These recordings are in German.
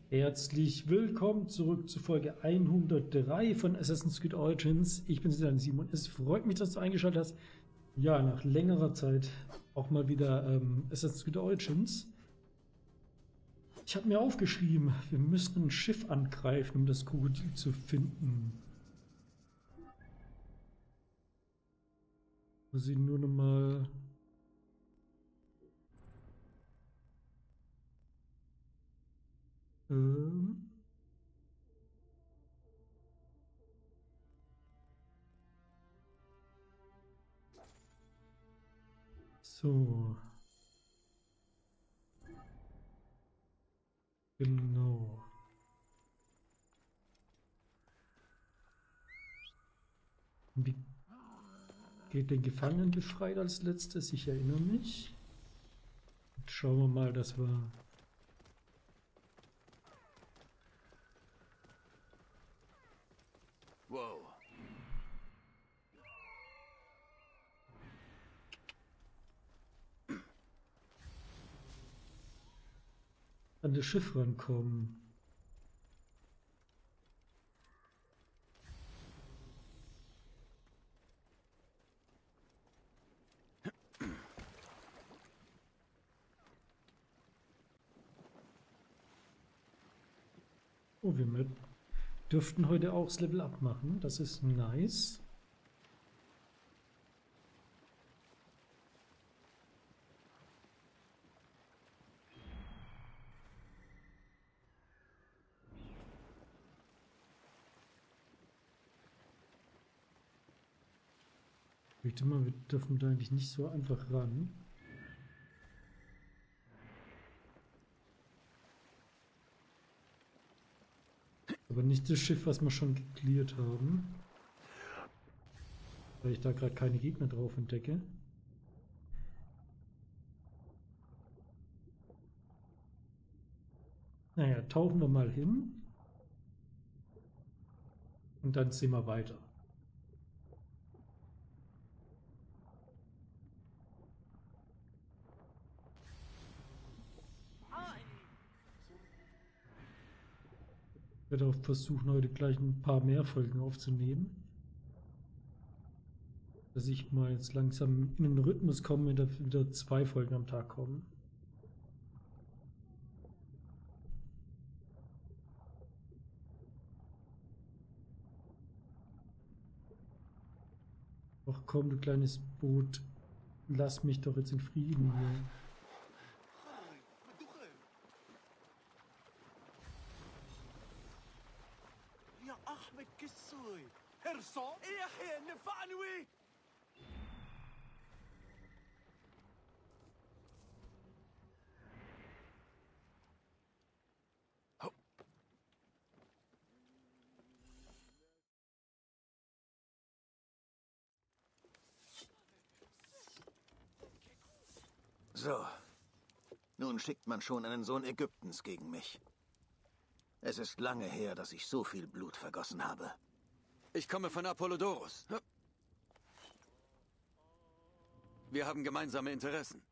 Herzlich willkommen zurück zu Folge 103 von Assassin's Creed Origins. Ich bin Sinan Simon. Es freut mich, dass du eingeschaltet hast. Ja, nach längerer Zeit auch mal wieder Assassin's Creed Origins. Ich habe mir aufgeschrieben, wir müssen ein Schiff angreifen, um das Krokodil zu finden. Muss ich nur noch mal... So. Genau. Wie geht den Gefangenen befreit als letztes? Ich erinnere mich. Jetzt schauen wir mal, dass wir... Wow. an das Schiff rankommen. Oh, wir dürften heute auch das Level Up machen. Das ist nice. Ich denke mal, wir dürfen da eigentlich nicht so einfach ran. Aber nicht das Schiff, was wir schon gecleart haben. Weil ich da gerade keine Gegner drauf entdecke. Naja, tauchen wir mal hin. Und dann sehen wir weiter. Ich werde auch versuchen, heute gleich ein paar mehr Folgen aufzunehmen. Dass ich mal jetzt langsam in den Rhythmus komme, wenn da wieder 2 Folgen am Tag kommen. Ach komm, du kleines Boot. Lass mich doch jetzt in Frieden hier. So, nun schickt man schon einen Sohn Ägyptens gegen mich. Es ist lange her, dass ich so viel Blut vergossen habe. Ich komme von Apollodoros. Wir haben gemeinsame Interessen.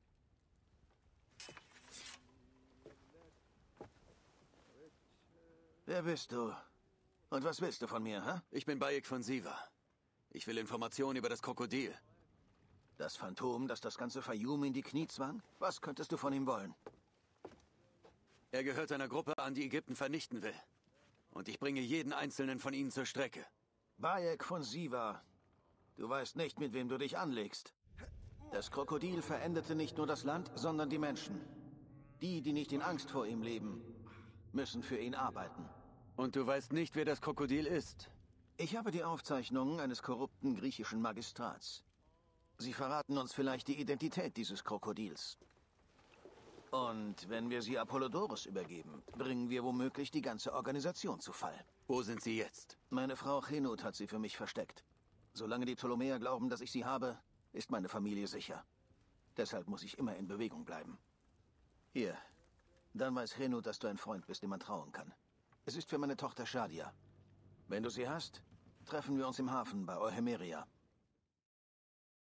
Wer bist du? Und was willst du von mir, hä? Ich bin Bayek von Siva. Ich will Informationen über das Krokodil. Das Phantom, das das ganze Fayum in die Knie zwang? Was könntest du von ihm wollen? Er gehört einer Gruppe an, die Ägypten vernichten will. Und ich bringe jeden einzelnen von ihnen zur Strecke. Bayek von Siva. Du weißt nicht, mit wem du dich anlegst. Das Krokodil veränderte nicht nur das Land, sondern die Menschen. Die, die nicht in Angst vor ihm leben, müssen für ihn arbeiten. Und du weißt nicht, wer das Krokodil ist? Ich habe die Aufzeichnungen eines korrupten griechischen Magistrats. Sie verraten uns vielleicht die Identität dieses Krokodils. Und wenn wir sie Apollodoros übergeben, bringen wir womöglich die ganze Organisation zu Fall. Wo sind sie jetzt? Meine Frau Chenut hat sie für mich versteckt. Solange die Ptolemäer glauben, dass ich sie habe, ist meine Familie sicher. Deshalb muss ich immer in Bewegung bleiben. Hier, dann weiß Chenut, dass du ein Freund bist, dem man trauen kann. Es ist für meine Tochter Shadia. Wenn du sie hast, treffen wir uns im Hafen bei Euhemeria.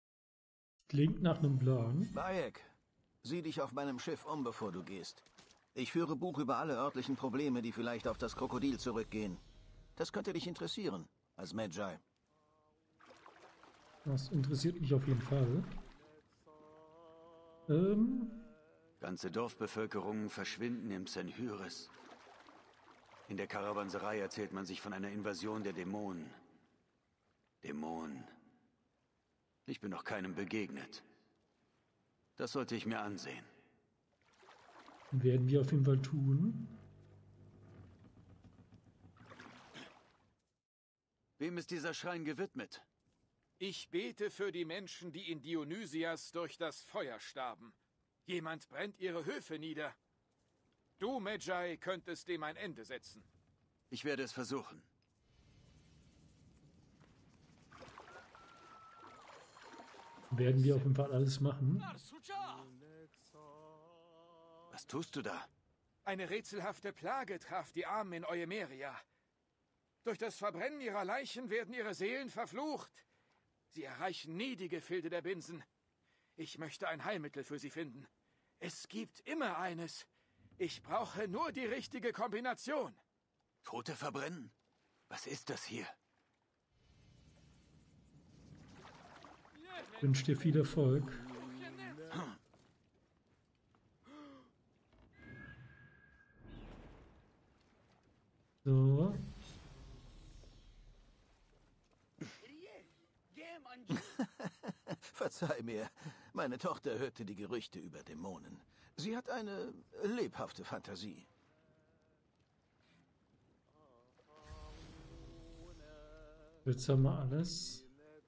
Klingt nach einem Plan. Bayek, sieh dich auf meinem Schiff um, bevor du gehst. Ich führe Buch über alle örtlichen Probleme, die vielleicht auf das Krokodil zurückgehen. Das könnte dich interessieren, als Magi. Das interessiert mich auf jeden Fall. Ganze Dorfbevölkerungen verschwinden im Senhyris. In der Karawanserei erzählt man sich von einer Invasion der Dämonen. Dämonen. Ich bin noch keinem begegnet. Das sollte ich mir ansehen. Werden wir auf jeden Fall tun. Wem ist dieser Schrein gewidmet? Ich bete für die Menschen, die in Dionysias durch das Feuer starben. Jemand brennt ihre Höfe nieder. Du, Magi, könntest dem ein Ende setzen. Ich werde es versuchen. Werden wir auf jeden Fall alles machen. Was tust du da? Eine rätselhafte Plage traf die Armen in Eumeria. Durch das Verbrennen ihrer Leichen werden ihre Seelen verflucht. Sie erreichen nie die Gefilde der Binsen. Ich möchte ein Heilmittel für sie finden. Es gibt immer eines. Ich brauche nur die richtige Kombination. Tote verbrennen? Was ist das hier? Ich wünsche dir viel Erfolg. So. Verzeih mir, meine Tochter hörte die Gerüchte über Dämonen. Sie hat eine lebhafte Fantasie. Jetzt haben wir alles.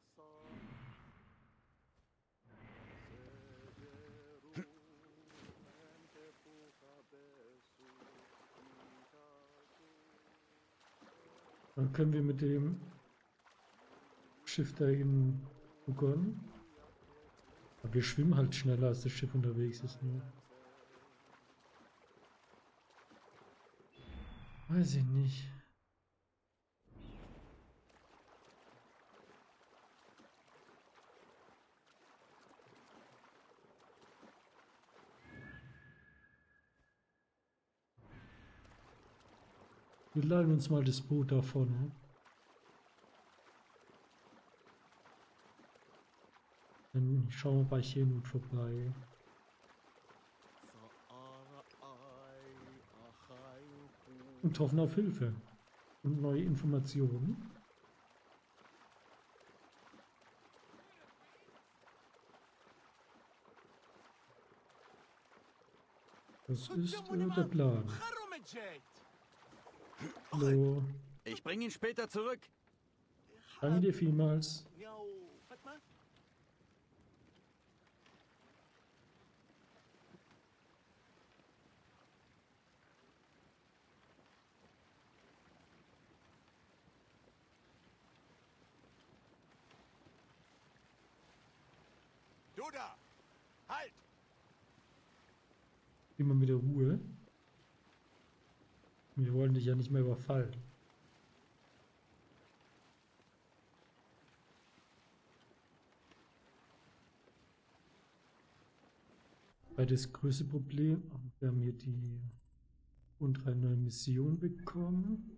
Dann können wir mit dem Schiff da in begonnen. Aber wir schwimmen halt schneller, als das Schiff unterwegs ist. Nur. Weiß ich nicht. Wir leihen uns mal das Boot da vorne. Dann schauen wir bei Chenut vorbei. Und hoffen auf Hilfe und neue Informationen. Das ist der Plan. Hallo. Ich bringe ihn später zurück. Danke dir vielmals. Du da! Halt! Immer mit der Ruhe. Wir wollen dich ja nicht mehr überfallen. Weil das größte Problem, wir haben hier die und eine neue Mission bekommen.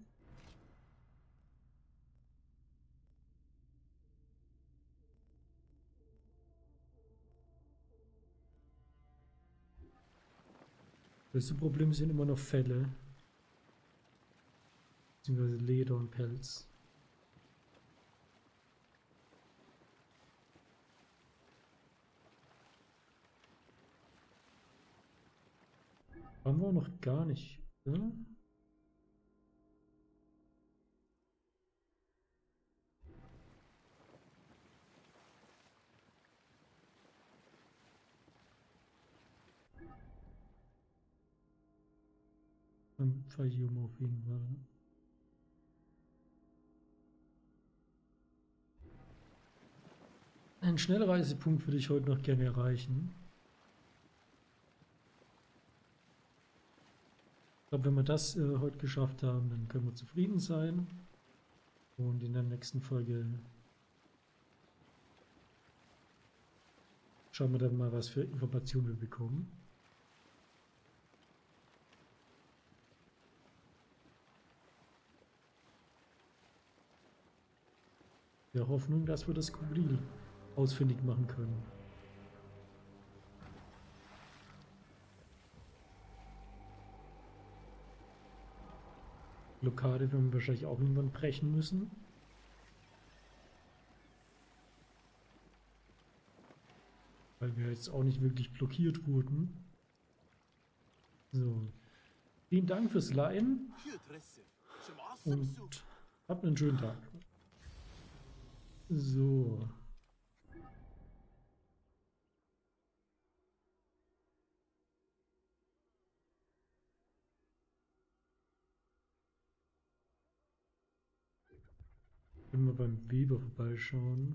Das größte Problem sind immer noch Felle. Beziehungsweise Leder und Pelz. Haben wir noch gar nicht, oder? Beim Fayoum auf jeden Fall. Einen Schnellreisepunkt würde ich heute noch gerne erreichen. Ich glaube, wenn wir das heute geschafft haben, dann können wir zufrieden sein. Und in der nächsten Folge schauen wir dann mal, was für Informationen wir bekommen. Der Hoffnung, dass wir das Krokodil ausfindig machen können. Blockade werden wir wahrscheinlich auch irgendwann brechen müssen. Weil wir jetzt auch nicht wirklich blockiert wurden. So. Vielen Dank fürs Leihen. Und habt einen schönen Tag. So. Können wir beim Weber vorbeischauen.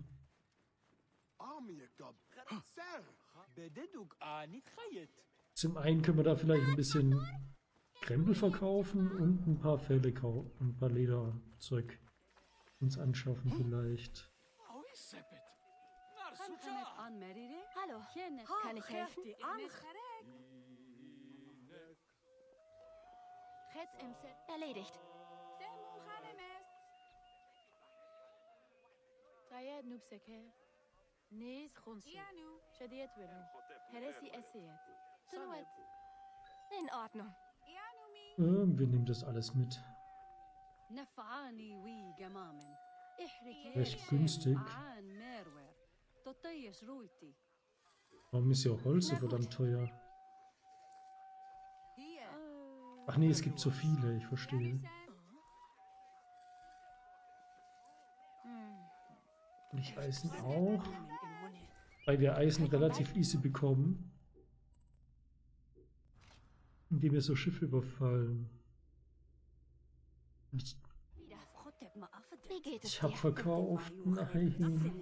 Zum einen können wir da vielleicht ein bisschen Krempel verkaufen und ein paar Felle kaufen, ein paar Lederzeug uns anschaffen vielleicht. Hallo, kann ich helfen? Erledigt. In Ordnung. Wir nehmen das alles mit. Recht günstig. Warum ist ja Holz so verdammt teuer? Ach nee, es gibt so viele, ich verstehe. Und ich Eisen auch, weil wir Eisen relativ easy bekommen, indem wir so Schiffe überfallen. Wie geht es Ich habe dir? verkauft, nein.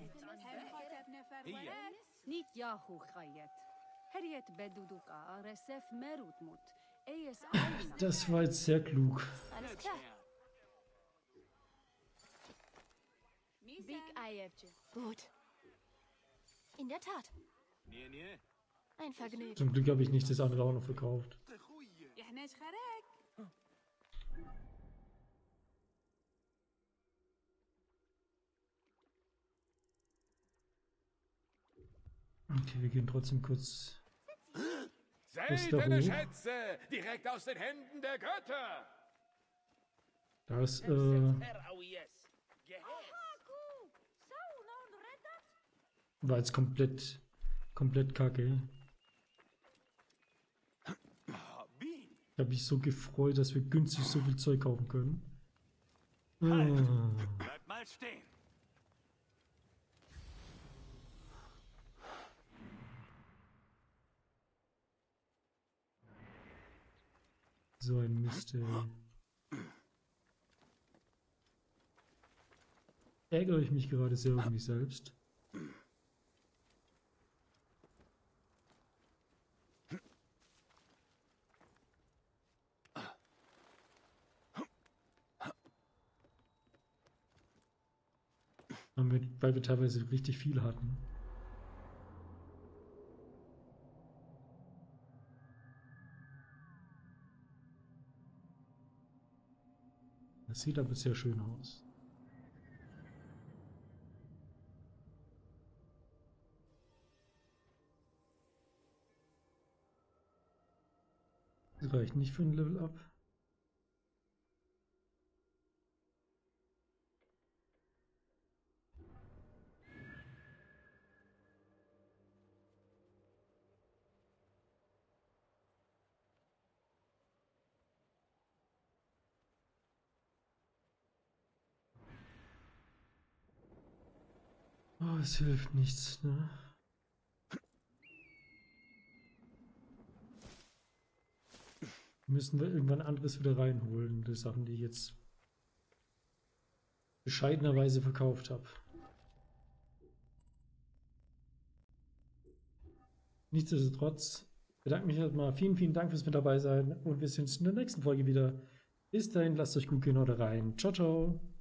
Das war jetzt sehr klug. Alles klar. Gut. In der Tat. Ein Vergnügen. Zum Glück habe ich nicht das andere auch noch verkauft. Okay, wir gehen trotzdem kurz. Seht da deine hoch? Schätze, direkt aus den Händen der Götter. Das war jetzt komplett kacke. Ich habe mich so gefreut, dass wir günstig so viel Zeug kaufen können. Bleib mal stehen. So ein Mist, ey. Ärgere ich mich gerade sehr über mich selbst. Weil wir teilweise richtig viel hatten. Das sieht aber sehr schön aus. Das reicht nicht für ein Level Up. Oh, es hilft nichts, ne? Müssen wir irgendwann anderes wieder reinholen, die Sachen, die ich jetzt bescheidenerweise verkauft habe. Nichtsdestotrotz bedanke mich erstmal. Vielen Dank fürs mit dabei sein und wir sehen uns in der nächsten Folge wieder. Bis dahin, lasst euch gut gehen oder rein. Ciao, ciao.